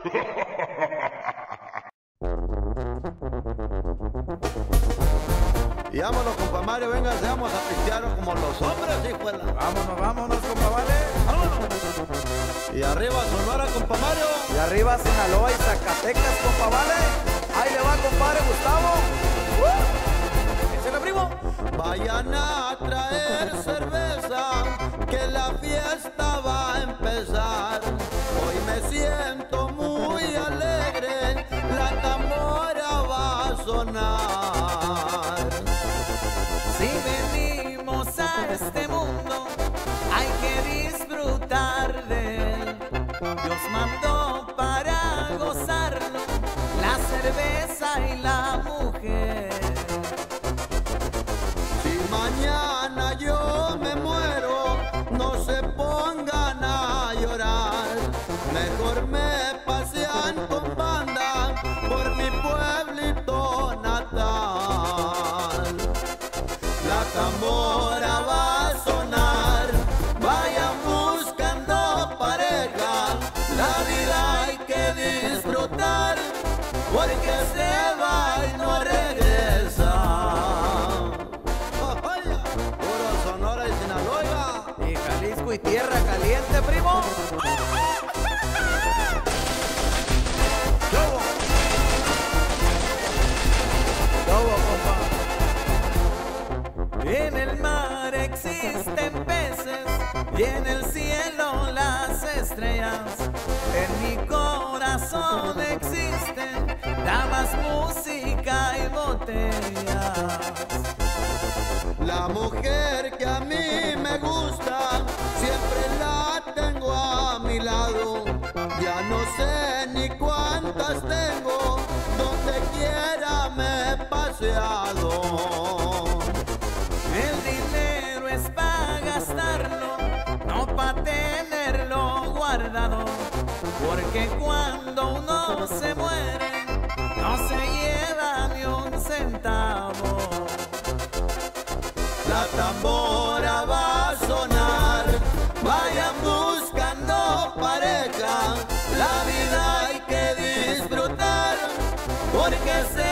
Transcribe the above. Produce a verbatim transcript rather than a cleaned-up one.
Y vámonos, compa Mario, venga, seamos a pistear como los hombres, hijo de la... Vámonos, vámonos, compa Vale. Vámonos. Y arriba Sonora, compa Mario. Y arriba Sinaloa y Zacatecas, compa Vale. Ahí le va, compadre Gustavo. ¡Uh! ¡Échale, primo! Vayan a traer cerveza, que la fiesta va a empezar. Hoy me siento muy alegre, la tambora va a sonar. Si venimos a este mundo, hay que disfrutar de él. Dios mandó para gozarlo la cerveza y la mujer. Si mañana yo me muero, no se pongan a llorar. Mejor me pasean con banda por mi pueblito natal. La tambora va a sonar, vayan buscando pareja. La vida hay que disfrutar, porque se va y no regresa. Puro Sonora y Sinaloa. Y Jalisco y tierra caliente, primo. ¡Lobo! Lobo, compa. En el mar existen peces y en el cielo las estrellas. En mi corazón existen damas, música y botellas. La mujer que a mí me gusta, siempre la tengo a mi lado. Ya no sé ni cuántas tengo, donde quiera me he paseado. El dinero es para gastarlo, no para tenerlo guardado. Porque cuando uno se muere, no se lleva ni un centavo. La tambora va a sonar, vayan buscando pareja. La vida hay que disfrutar, porque se